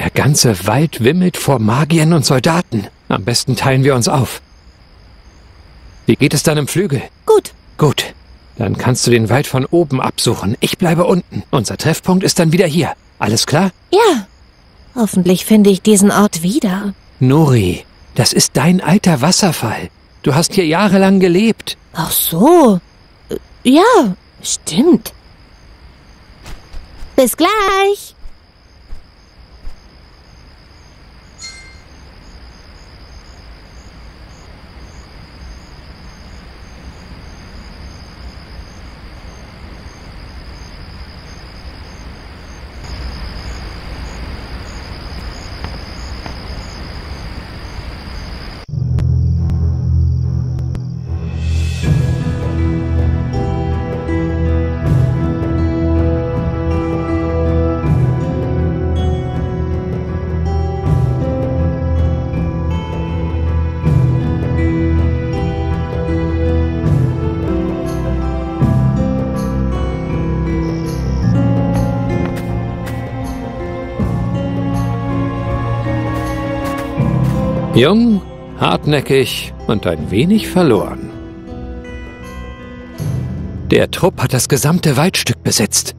Der ganze Wald wimmelt vor Magiern und Soldaten. Am besten teilen wir uns auf. Wie geht es deinem Flügel? Gut. Gut. Dann kannst du den Wald von oben absuchen. Ich bleibe unten. Unser Treffpunkt ist dann wieder hier. Alles klar? Ja. Hoffentlich finde ich diesen Ort wieder. Nori, das ist dein alter Wasserfall. Du hast hier jahrelang gelebt. Ach so. Ja, stimmt. Bis gleich. Jung, hartnäckig und ein wenig verloren. Der Trupp hat das gesamte Waldstück besetzt.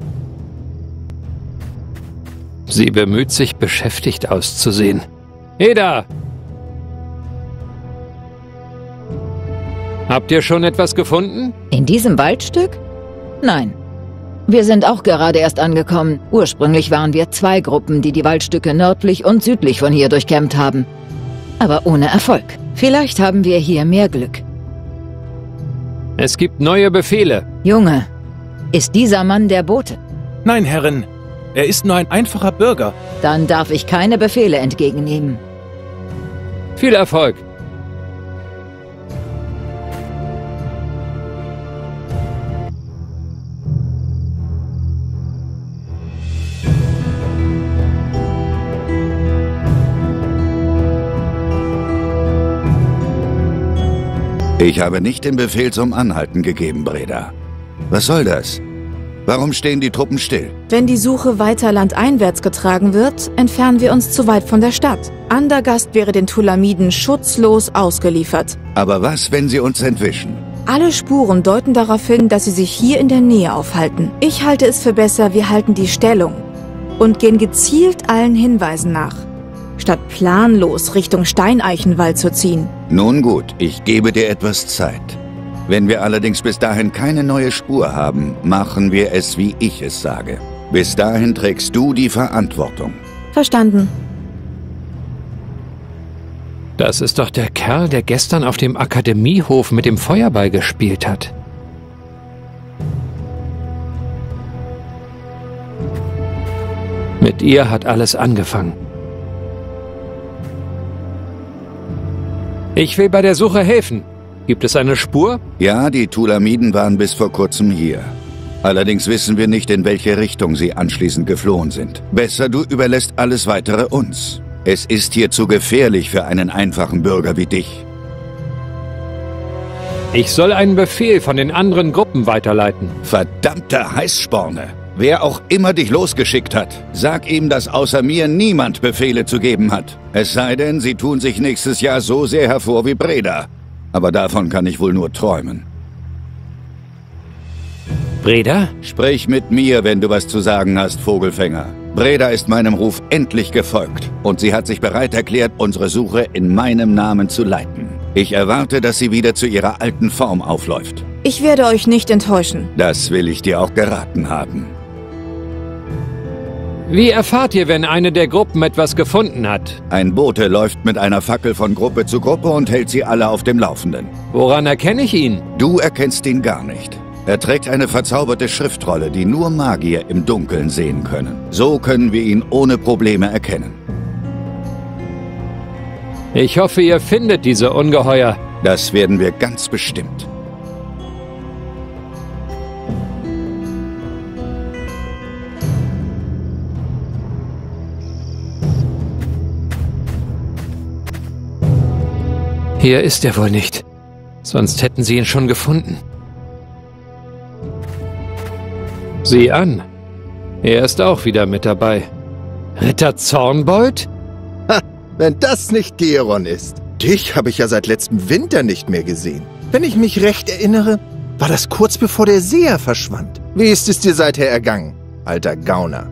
Sie bemüht sich, beschäftigt auszusehen. Eda! Habt ihr schon etwas gefunden? In diesem Waldstück? Nein. Wir sind auch gerade erst angekommen. Ursprünglich waren wir 2 Gruppen, die die Waldstücke nördlich und südlich von hier durchkämmt haben. Aber ohne Erfolg. Vielleicht haben wir hier mehr Glück. Es gibt neue Befehle. Junge, ist dieser Mann der Bote? Nein, Herrin. Er ist nur ein einfacher Bürger. Dann darf ich keine Befehle entgegennehmen. Viel Erfolg. Ich habe nicht den Befehl zum Anhalten gegeben, Breda. Was soll das? Warum stehen die Truppen still? Wenn die Suche weiter landeinwärts getragen wird, entfernen wir uns zu weit von der Stadt. Andergast wäre den Tulamiden schutzlos ausgeliefert. Aber was, wenn sie uns entwischen? Alle Spuren deuten darauf hin, dass sie sich hier in der Nähe aufhalten. Ich halte es für besser, wir halten die Stellung und gehen gezielt allen Hinweisen nach, statt planlos Richtung Steineichenwald zu ziehen. Nun gut, ich gebe dir etwas Zeit. Wenn wir allerdings bis dahin keine neue Spur haben, machen wir es, wie ich es sage. Bis dahin trägst du die Verantwortung. Verstanden. Das ist doch der Kerl, der gestern auf dem Akademiehof mit dem Feuerball gespielt hat. Mit ihr hat alles angefangen. Ich will bei der Suche helfen. Gibt es eine Spur? Ja, die Tulamiden waren bis vor kurzem hier. Allerdings wissen wir nicht, in welche Richtung sie anschließend geflohen sind. Besser, du überlässt alles Weitere uns. Es ist hier zu gefährlich für einen einfachen Bürger wie dich. Ich soll einen Befehl von den anderen Gruppen weiterleiten. Verdammter Heißsporne! Wer auch immer dich losgeschickt hat, sag ihm, dass außer mir niemand Befehle zu geben hat. Es sei denn, sie tun sich nächstes Jahr so sehr hervor wie Breda. Aber davon kann ich wohl nur träumen. Breda? Sprich mit mir, wenn du was zu sagen hast, Vogelfänger. Breda ist meinem Ruf endlich gefolgt und sie hat sich bereit erklärt, unsere Suche in meinem Namen zu leiten. Ich erwarte, dass sie wieder zu ihrer alten Form aufläuft. Ich werde euch nicht enttäuschen. Das will ich dir auch geraten haben. Wie erfahrt ihr, wenn eine der Gruppen etwas gefunden hat? Ein Bote läuft mit einer Fackel von Gruppe zu Gruppe und hält sie alle auf dem Laufenden. Woran erkenne ich ihn? Du erkennst ihn gar nicht. Er trägt eine verzauberte Schriftrolle, die nur Magier im Dunkeln sehen können. So können wir ihn ohne Probleme erkennen. Ich hoffe, ihr findet diese Ungeheuer. Das werden wir ganz bestimmt. Hier ist er wohl nicht. Sonst hätten sie ihn schon gefunden. Sieh an. Er ist auch wieder mit dabei. Ritter Zornbold? Wenn das nicht Geron ist. Dich habe ich ja seit letztem Winter nicht mehr gesehen. Wenn ich mich recht erinnere, war das kurz bevor der Seher verschwand. Wie ist es dir seither ergangen, alter Gauner?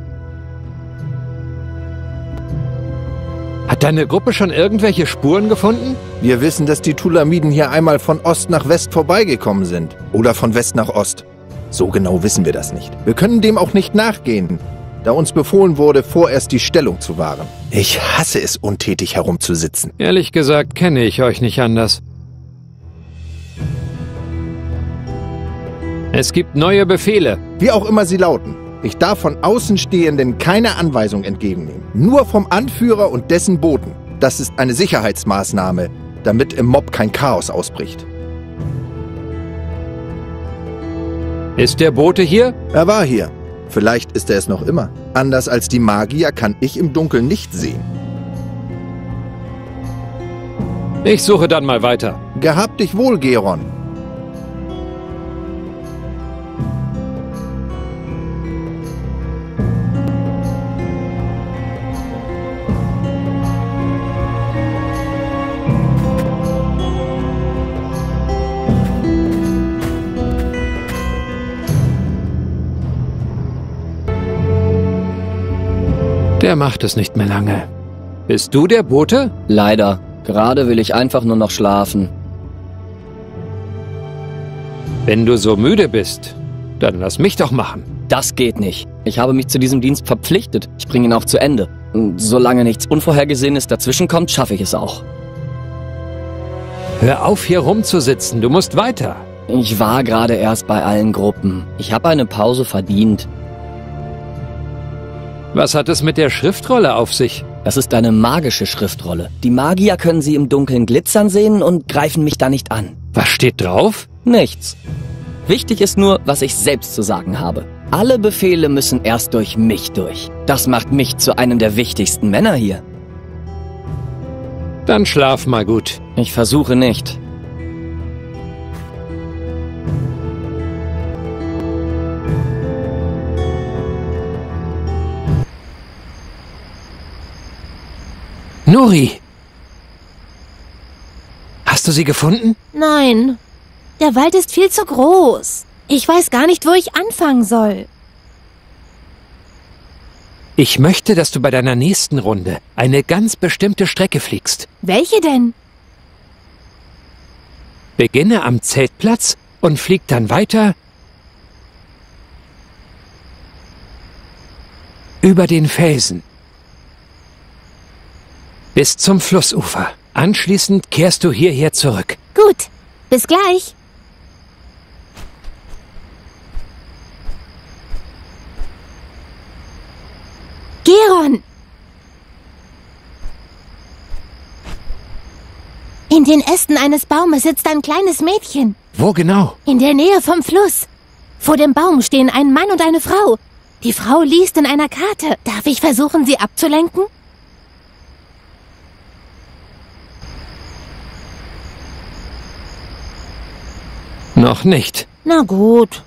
Hat deine Gruppe schon irgendwelche Spuren gefunden? Wir wissen, dass die Tulamiden hier einmal von Ost nach West vorbeigekommen sind. Oder von West nach Ost. So genau wissen wir das nicht. Wir können dem auch nicht nachgehen, da uns befohlen wurde, vorerst die Stellung zu wahren. Ich hasse es, untätig herumzusitzen. Ehrlich gesagt kenne ich euch nicht anders. Es gibt neue Befehle. Wie auch immer sie lauten. Ich darf von Außenstehenden keine Anweisung entgegennehmen. Nur vom Anführer und dessen Boten. Das ist eine Sicherheitsmaßnahme, damit im Mob kein Chaos ausbricht. Ist der Bote hier? Er war hier. Vielleicht ist er es noch immer. Anders als die Magier kann ich im Dunkeln nicht sehen. Ich suche dann mal weiter. Gehab dich wohl, Geron. Der macht es nicht mehr lange. Bist du der Bote? Leider. Gerade will ich einfach nur noch schlafen. Wenn du so müde bist, dann lass mich doch machen. Das geht nicht. Ich habe mich zu diesem Dienst verpflichtet. Ich bringe ihn auch zu Ende. Und solange nichts Unvorhergesehenes dazwischenkommt, schaffe ich es auch. Hör auf, hier rumzusitzen. Du musst weiter. Ich war gerade erst bei allen Gruppen. Ich habe eine Pause verdient. Was hat es mit der Schriftrolle auf sich? Das ist eine magische Schriftrolle. Die Magier können sie im Dunkeln glitzern sehen und greifen mich da nicht an. Was steht drauf? Nichts. Wichtig ist nur, was ich selbst zu sagen habe. Alle Befehle müssen erst durch mich durch. Das macht mich zu einem der wichtigsten Männer hier. Dann schlaf mal gut. Ich versuche nicht. Nuri! Hast du sie gefunden? Nein. Der Wald ist viel zu groß. Ich weiß gar nicht, wo ich anfangen soll. Ich möchte, dass du bei deiner nächsten Runde eine ganz bestimmte Strecke fliegst. Welche denn? Beginne am Zeltplatz und flieg dann weiter über den Felsen bis zum Flussufer. Anschließend kehrst du hierher zurück. Gut, bis gleich. Geron! In den Ästen eines Baumes sitzt ein kleines Mädchen. Wo genau? In der Nähe vom Fluss. Vor dem Baum stehen ein Mann und eine Frau. Die Frau liest in einer Karte. Darf ich versuchen, sie abzulenken? Noch nicht. Na gut.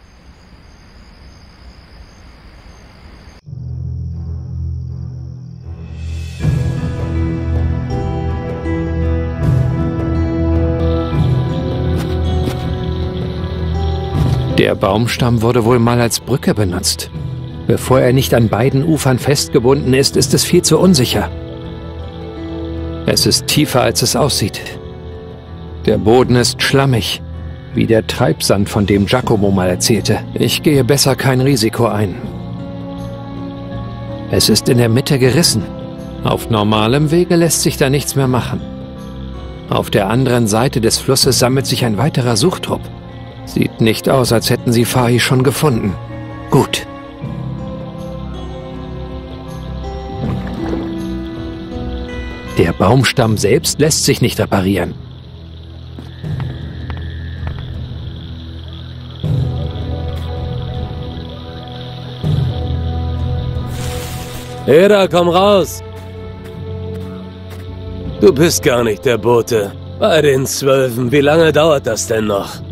Der Baumstamm wurde wohl mal als Brücke benutzt. Bevor er nicht an beiden Ufern festgebunden ist, ist es viel zu unsicher. Es ist tiefer, als es aussieht. Der Boden ist schlammig, wie der Treibsand, von dem Giacomo mal erzählte. Ich gehe besser kein Risiko ein. Es ist in der Mitte gerissen. Auf normalem Wege lässt sich da nichts mehr machen. Auf der anderen Seite des Flusses sammelt sich ein weiterer Suchtrupp. Sieht nicht aus, als hätten sie Fahi schon gefunden. Gut. Der Baumstamm selbst lässt sich nicht reparieren. Hera, komm raus! Du bist gar nicht der Bote. Bei den 12, wie lange dauert das denn noch?